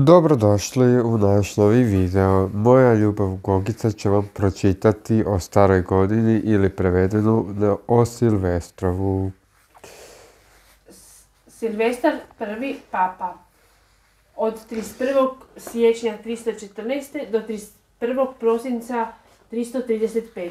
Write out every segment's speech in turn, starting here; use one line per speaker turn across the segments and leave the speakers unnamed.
Dobrodošli u naš novi video. Moja ljubav Gogica će vam pročitati o staroj godini ili prevedeno o Silvestrovu.
Silvestar I papa od 31. siječnja 314. do 31. prosinca 335.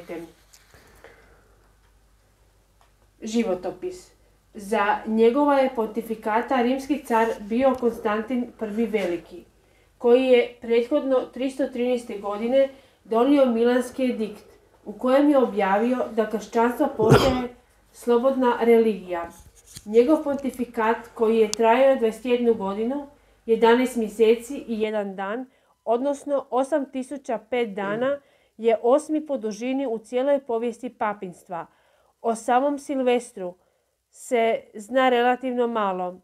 Životopis. Za njegova je pontifikata rimski car bio Konstantin I Veliki, koji je prethodno 313. godine donio Milanski edikt u kojem je objavio da kršćanstvo postaje slobodna religija. Njegov pontifikat, koji je trajao 21 godinu, 11 mjeseci i 1 dan, odnosno 8005 dana, je 8. po dužini u cijeloj povijesti papinstva. O samom Silvestru se zna relativno malo.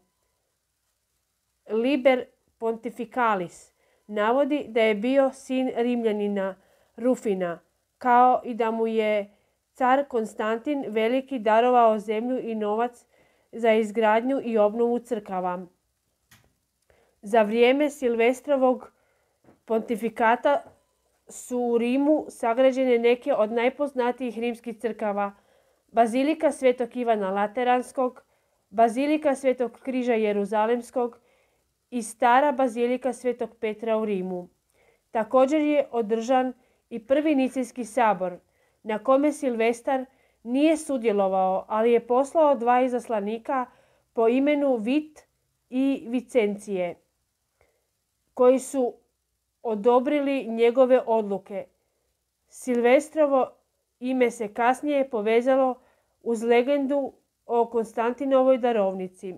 Liber Pontificalis navodi da je bio sin Rimljanina Rufina, kao i da mu je car Konstantin Veliki darovao zemlju i novac za izgradnju i obnovu crkava. Za vrijeme Silvestrovog pontifikata su u Rimu sagrađene neke od najpoznatijih rimskih crkava: Bazilika Svetog Ivana Lateranskog, Bazilika Svetog Križa Jeruzalemskog i stara Bazilika Svetog Petra u Rimu. Također je održan i prvi Nicijski sabor, na kome Silvestar nije sudjelovao, ali je poslao 2 izaslanika po imenu Vit i Vicencije, koji su odobrili njegove odluke. Silvestrovo ime se kasnije povezalo uz legendu o Konstantinovoj darovnici.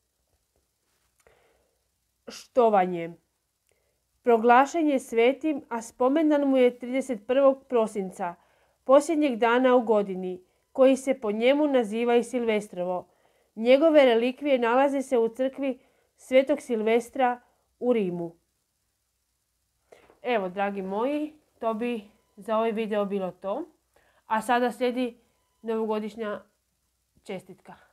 Štovanje. Proglašen je svetim, a spomendan mu je 31. prosinca, posljednjeg dana u godini, koji se po njemu naziva i Silvestrovo. Njegove relikvije nalaze se u crkvi Svetog Silvestra u Rimu. Evo, dragi moji, to bi za ovaj video bilo to. A sada slijedi novogodišnja čestitka.